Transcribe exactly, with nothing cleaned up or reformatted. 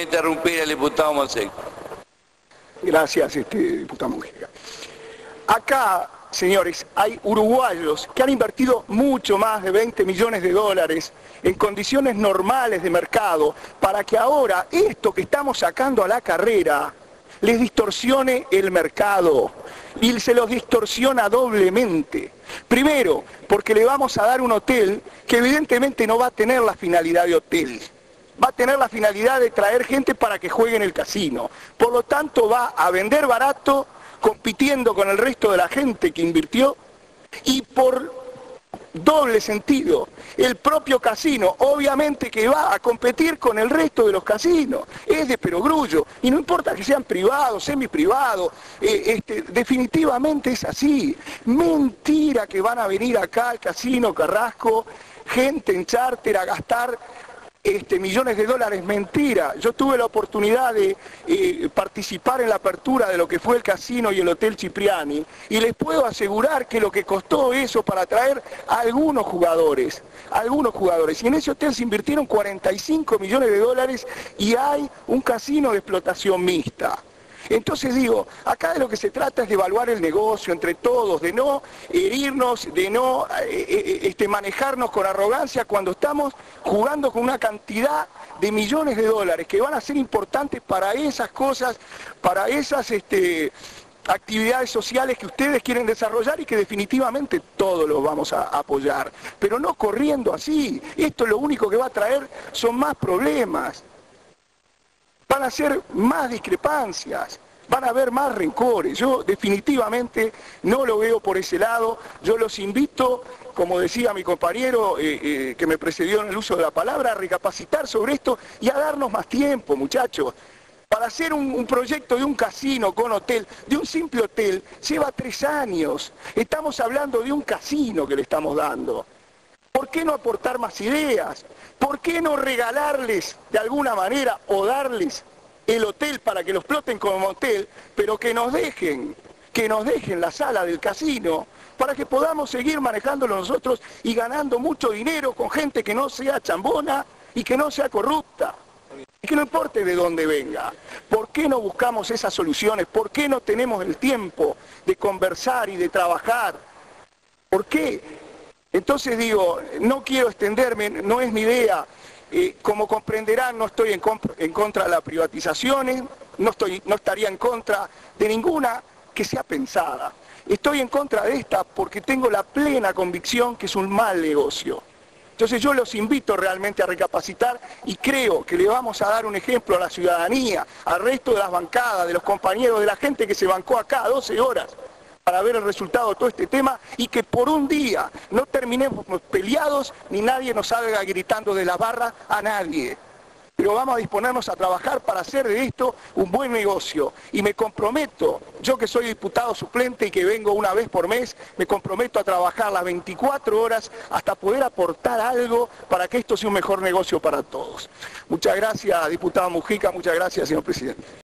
a interrumpir al diputado Monseco. Gracias, este, diputado Mujica. Acá, señores, hay uruguayos que han invertido mucho más de veinte millones de dólares en condiciones normales de mercado para que ahora esto que estamos sacando a la carrera les distorsione el mercado y se los distorsiona doblemente. Primero, porque le vamos a dar un hotel que evidentemente no va a tener la finalidad de hotel. Va a tener la finalidad de traer gente para que juegue en el casino. Por lo tanto, va a vender barato, compitiendo con el resto de la gente que invirtió, y por doble sentido, el propio casino, obviamente que va a competir con el resto de los casinos, es de perogrullo, y no importa que sean privados, semiprivados, eh, este, definitivamente es así. Mentira que van a venir acá al casino Carrasco, gente en charter a gastar Este, millones de dólares, mentira. Yo tuve la oportunidad de eh, participar en la apertura de lo que fue el casino y el Hotel Cipriani, y les puedo asegurar que lo que costó eso para traer a algunos jugadores, algunos jugadores, y en ese hotel se invirtieron cuarenta y cinco millones de dólares y hay un casino de explotación mixta. Entonces digo, acá de lo que se trata es de evaluar el negocio entre todos, de no herirnos, de no eh, este, manejarnos con arrogancia cuando estamos jugando con una cantidad de millones de dólares que van a ser importantes para esas cosas, para esas este, actividades sociales que ustedes quieren desarrollar y que definitivamente todos los vamos a apoyar. Pero no corriendo así, esto lo único que va a traer son más problemas. Van a ser más discrepancias, van a haber más rencores. Yo definitivamente no lo veo por ese lado. Yo los invito, como decía mi compañero eh, eh, que me precedió en el uso de la palabra, a recapacitar sobre esto y a darnos más tiempo, muchachos. Para hacer un, un proyecto de un casino con hotel, de un simple hotel, lleva tres años. Estamos hablando de un casino que le estamos dando. ¿Por qué no aportar más ideas? ¿Por qué no regalarles de alguna manera o darles el hotel para que lo exploten como hotel, pero que nos dejen, que nos dejen la sala del casino para que podamos seguir manejándolo nosotros y ganando mucho dinero con gente que no sea chambona y que no sea corrupta? Y que no importe de dónde venga. ¿Por qué no buscamos esas soluciones? ¿Por qué no tenemos el tiempo de conversar y de trabajar? ¿Por qué? Entonces digo, no quiero extenderme, no es mi idea, eh, como comprenderán no estoy en, en contra de las privatizaciones, no, estoy, no estaría en contra de ninguna que sea pensada. Estoy en contra de esta porque tengo la plena convicción que es un mal negocio. Entonces yo los invito realmente a recapacitar y creo que le vamos a dar un ejemplo a la ciudadanía, al resto de las bancadas, de los compañeros, de la gente que se bancó acá doce horas, para ver el resultado de todo este tema y que por un día no terminemos peleados ni nadie nos salga gritando de la barra a nadie. Pero vamos a disponernos a trabajar para hacer de esto un buen negocio. Y me comprometo, yo que soy diputado suplente y que vengo una vez por mes, me comprometo a trabajar las veinticuatro horas hasta poder aportar algo para que esto sea un mejor negocio para todos. Muchas gracias, diputado Mujica, muchas gracias, señor presidente.